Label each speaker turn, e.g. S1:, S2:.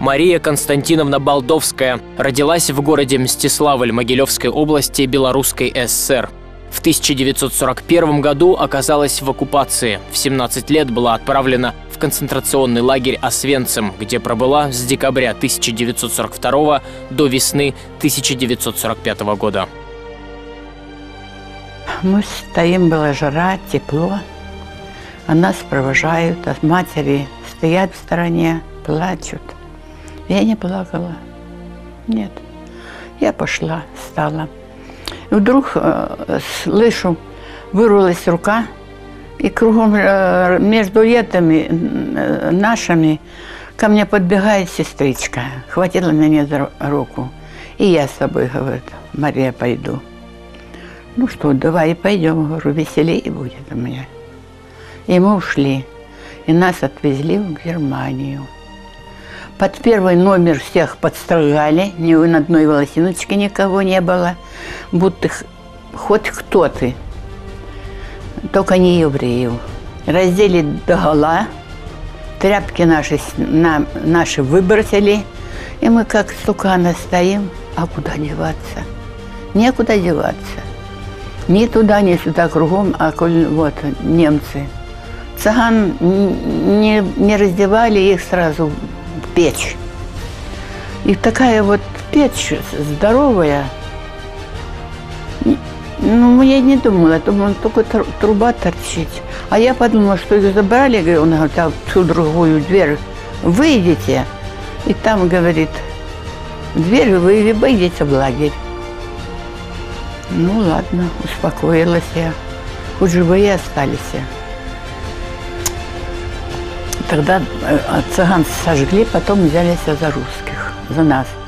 S1: Мария Константиновна Балдовская родилась в городе Мстиславль Могилевской области Белорусской ССР. В 1941 году оказалась в оккупации. В 17 лет была отправлена в концентрационный лагерь Освенцим, где пробыла с декабря 1942 до весны 1945 года.
S2: Мы стоим, была жара, тепло, а нас провожают, а матери стоят в стороне, плачут. Я не плакала, нет. Я пошла, встала. И вдруг слышу, вырвалась рука, и кругом между этими нашими ко мне подбегает сестричка, хватила меня за руку. И я с собой, говорит, Мария, пойду. Ну что, давай пойдем, говорю, веселее будет у меня. И мы ушли, и нас отвезли в Германию. Под первый номер всех подстрогали, ни на одной волосиночке никого не было, будто хоть кто ты, только не евреев. Раздели догола, тряпки наши выбросили, и мы как стуканы стоим, а куда деваться? Некуда деваться. Ни туда, ни сюда, кругом, а вот немцы. Цыган не раздевали, их сразу в печь. И такая вот печь здоровая. Ну, я не думала, только труба торчит. А я подумала, что их забрали, говорю, он говорит, а в ту другую дверь выйдете. И там, говорит, дверь вы выйдете в лагерь. Ну, ладно, успокоилась я. Хоть живые остались. Тогда цыган сожгли, потом взялись за русских, за нас.